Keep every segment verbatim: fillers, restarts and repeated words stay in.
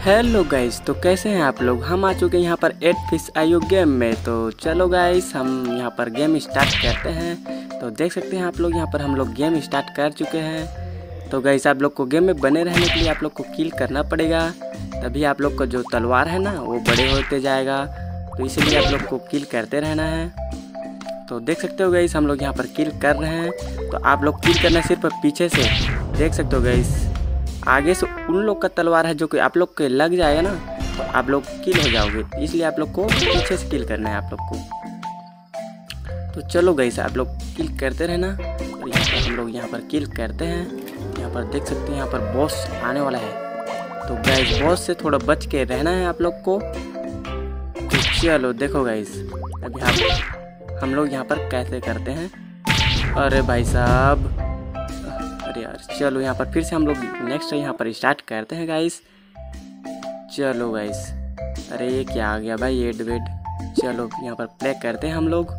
Hello guys, तो कैसे हैं आप लोग। हम आ चुके हैं यहाँ पर एट फिश आईओ गेम में। तो चलो गाइस, हम यहाँ पर गेम स्टार्ट करते हैं। तो देख सकते हैं आप लोग, यहाँ पर हम लोग गेम स्टार्ट कर चुके हैं। तो गाइस, आप लोग को गेम में बने रहने के लिए आप लोग को किल करना पड़ेगा, तभी आप लोग का जो तलवार है ना वो बड़े होते जाएगा। तो इसीलिए आप लोग को किल करते रहना है। तो देख सकते हो गाइस, हम लोग यहाँ पर किल कर रहे हैं। तो आप लोग किल करना सिर्फ पीछे से देख सकते हो गाइस। आगे से उन लोग का तलवार है जो कि आप लोग के लग जाएगा ना, तो आप लोग किल हो जाओगे। इसलिए आप लोग को पीछे से किल करना है आप लोग को। तो चलो गाइस, आप लोग किल करते रहना। और यहाँ पर हम लोग यहाँ पर किल करते हैं। यहाँ पर देख सकते हैं, यहाँ पर बॉस आने वाला है। तो गाइस, बॉस से थोड़ा बच के रहना है आप लोग को। तो चलो देखो गाइस, अभी हम हम लोग यहाँ पर कैसे करते हैं। अरे भाई साहब, अरे यार, चलो यहाँ पर फिर से हम लोग नेक्स्ट यहाँ पर स्टार्ट करते हैं गाइस। चलो गाइस, अरे ये क्या आ गया भाई, एड वेड। चलो यहाँ पर प्ले करते हैं हम लोग।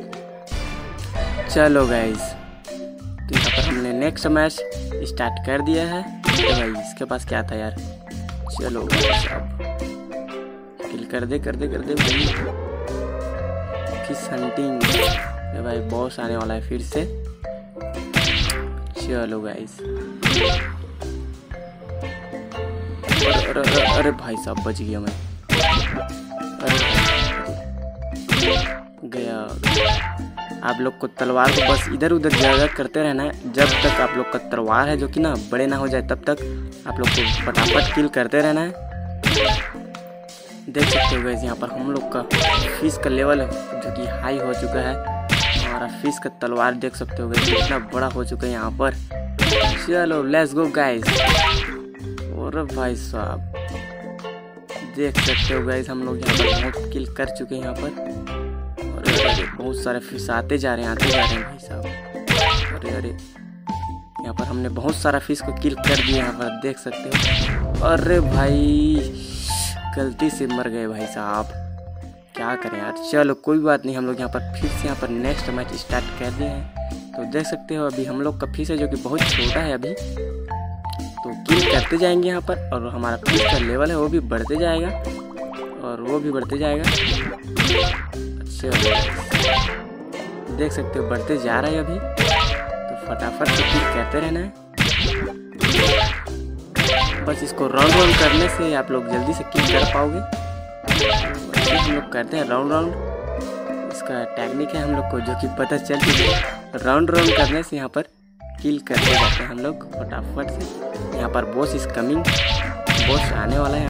चलो गाइस, तो यहाँ पर हमने नेक्स्ट मैच स्टार्ट कर दिया है। तो भाई इसके पास क्या था यार। चलो गाइस, अब किल कर दे कर दे कर दे भाई। फिश हंटिंग, अरे भाई बॉस आने वाला है फिर से। चलो गाइस, अरे, अरे, अरे भाई साहब, बच गया मैं। अरे गया। आप लोग को तलवार को बस इधर उधर ज्यादा करते रहना है, जब तक आप लोग का तलवार है जो कि ना बड़े ना हो जाए, तब तक आप लोग को फटाफट किल करते रहना है। देख सकते हो गाइस, यहाँ पर हम लोग का फिश का लेवल जो कि हाई हो चुका है। हमारा फिश का तलवार देख सकते हो गाइस कितना बड़ा हो चुका है यहाँ पर। चलो लेट्स गो गाइस। और भाई साहब देख सकते हो गाइस, हम लोग यहाँ पर बहुत किल कर चुके हैं यहाँ पर। और अरे बहुत सारे फिश आते जा रहे हैं आते जा रहे हैं भाई साहब। अरे अरे, यहाँ पर हमने बहुत सारा फिश को किल कर दिया यहाँ पर देख सकते हो। अरे भाई, गलती से मर गए भाई साहब, क्या करें यार। चलो कोई बात नहीं, हम लोग यहाँ पर फिर से यहाँ पर नेक्स्ट मैच स्टार्ट कर दिए हैं। तो देख सकते हो अभी हम लोग का फिश है जो कि बहुत छोटा है अभी। तो किल करते जाएंगे यहाँ पर, और हमारा फिश का लेवल है वो भी बढ़ते जाएगा और वो भी बढ़ते जाएगा। अच्छा, देख सकते हो बढ़ते जा रहा है अभी। तो फटाफट से किल करते रहना है। बस इसको राउंड राउंड करने से आप लोग जल्दी से किल कर पाओगे। हम लोग करते हैं राउंड राउंड, इसका टेक्निक है हम लोग को जो कि पता चल चुका है। राउंड राउंड करने से यहाँ पर किल करते जाते हैं हम लोग फटाफट से। यहाँ पर बॉस इज कमिंग, बॉस आने वाला है।